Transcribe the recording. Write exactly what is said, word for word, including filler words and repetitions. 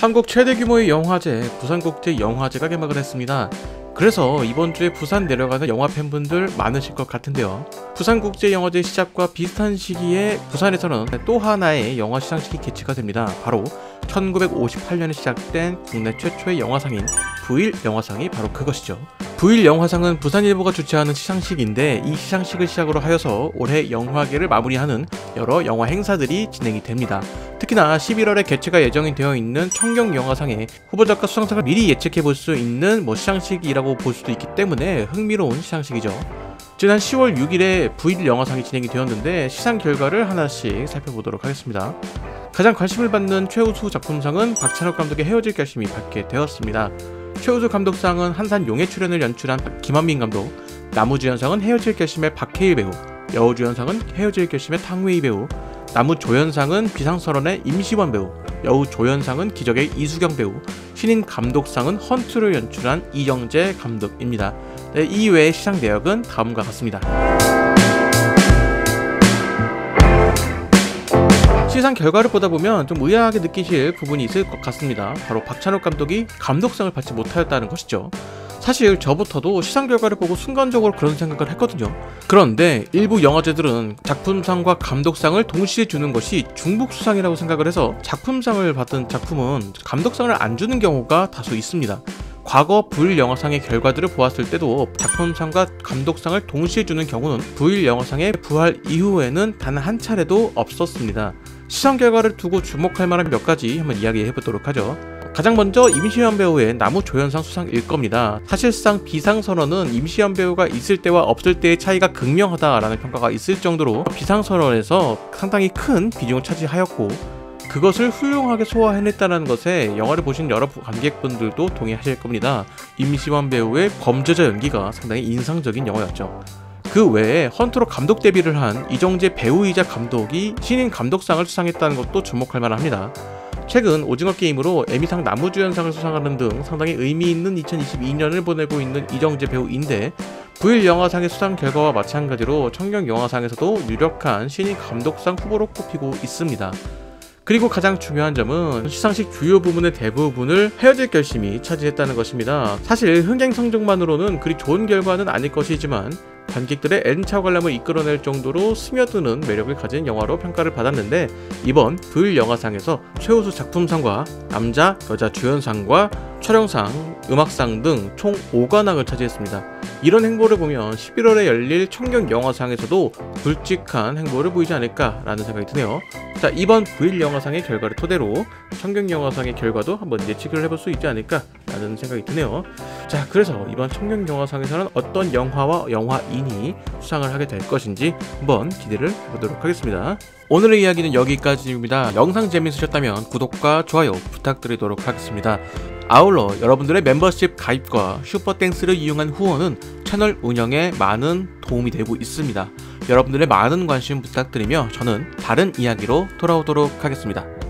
한국 최대 규모의 영화제 부산국제영화제가 개막을 했습니다. 그래서 이번 주에 부산 내려가는 영화 팬분들 많으실 것 같은데요. 부산국제영화제 시작과 비슷한 시기에 부산에서는 또 하나의 영화 시상식이 개최가 됩니다. 바로 천구백오십팔 년에 시작된 국내 최초의 영화상인 부일 영화상이 바로 그것이죠. 부일 영화상은 부산일보가 주최하는 시상식인데, 이 시상식을 시작으로 하여서 올해 영화계를 마무리하는 여러 영화 행사들이 진행이 됩니다. 특히나 십일월에 개최가 예정이 되어 있는 청룡영화상의 후보작과 수상작을 미리 예측해 볼 수 있는 뭐 시상식이라고 볼 수도 있기 때문에 흥미로운 시상식이죠. 지난 시월 육일에 부일 영화상이 진행이 되었는데, 시상 결과를 하나씩 살펴보도록 하겠습니다. 가장 관심을 받는 최우수 작품상은 박찬욱 감독의 헤어질 결심이 받게 되었습니다. 최우수 감독상은 한산 용의 출연을 연출한 김한민 감독, 나무주연상은 헤어질 결심의 박해일 배우, 여우주연상은 헤어질 결심의 탕웨이 배우, 나무조연상은 비상선언의 임시완 배우, 여우조연상은 기적의 이수경 배우, 신인 감독상은 헌트를 연출한 이정재 감독입니다. 네, 이외의 시상 내역은 다음과 같습니다. 시상 결과를 보다 보면 좀 의아하게 느끼실 부분이 있을 것 같습니다. 바로 박찬욱 감독이 감독상을 받지 못하였다는 것이죠. 사실 저부터도 시상 결과를 보고 순간적으로 그런 생각을 했거든요. 그런데 일부 영화제들은 작품상과 감독상을 동시에 주는 것이 중복수상이라고 생각을 해서 작품상을 받은 작품은 감독상을 안 주는 경우가 다수 있습니다. 과거 부일 영화상의 결과들을 보았을 때도 작품상과 감독상을 동시에 주는 경우는 부일 영화상의 부활 이후에는 단 한 차례도 없었습니다. 시상 결과를 두고 주목할 만한 몇 가지 한번 이야기해 보도록 하죠. 가장 먼저 임시완 배우의 나무조연상 수상일 겁니다. 사실상 비상선언은 임시완 배우가 있을 때와 없을 때의 차이가 극명하다라는 평가가 있을 정도로 비상선언에서 상당히 큰 비중을 차지하였고, 그것을 훌륭하게 소화해냈다는 것에 영화를 보신 여러 관객분들도 동의하실 겁니다. 임시완 배우의 범죄자 연기가 상당히 인상적인 영화였죠. 그 외에 헌터로 감독 데뷔를 한 이정재 배우이자 감독이 신인 감독상을 수상했다는 것도 주목할 만합니다. 최근 오징어 게임으로 에미상 나무주연상을 수상하는 등 상당히 의미 있는 이천이십이 년을 보내고 있는 이정재 배우인데, 부일 영화상의 수상 결과와 마찬가지로 청룡영화상에서도 유력한 신인 감독상 후보로 꼽히고 있습니다. 그리고 가장 중요한 점은 시상식 주요 부문의 대부분을 헤어질 결심이 차지했다는 것입니다. 사실 흥행 성적만으로는 그리 좋은 결과는 아닐 것이지만 관객들의 N차 관람을 이끌어낼 정도로 스며드는 매력을 가진 영화로 평가를 받았는데, 이번 부일 영화상에서 최우수 작품상과 남자, 여자 주연상과 촬영상, 음악상 등 총 오 관왕을 차지했습니다. 이런 행보를 보면 십일월에 열릴 청룡영화상에서도 굵직한 행보를 보이지 않을까라는 생각이 드네요. 자, 이번 부일 영화상의 결과를 토대로 청룡영화상의 결과도 한번 예측을 해볼 수 있지 않을까라는 생각이 드네요. 자, 그래서 이번 청룡영화상에서는 어떤 영화와 영화인이 수상을 하게 될 것인지 한번 기대를 해보도록 하겠습니다. 오늘의 이야기는 여기까지입니다. 영상 재밌으셨다면 구독과 좋아요 부탁드리도록 하겠습니다. 아울러 여러분들의 멤버십 가입과 슈퍼땡스를 이용한 후원은 채널 운영에 많은 도움이 되고 있습니다. 여러분들의 많은 관심 부탁드리며 저는 다른 이야기로 돌아오도록 하겠습니다.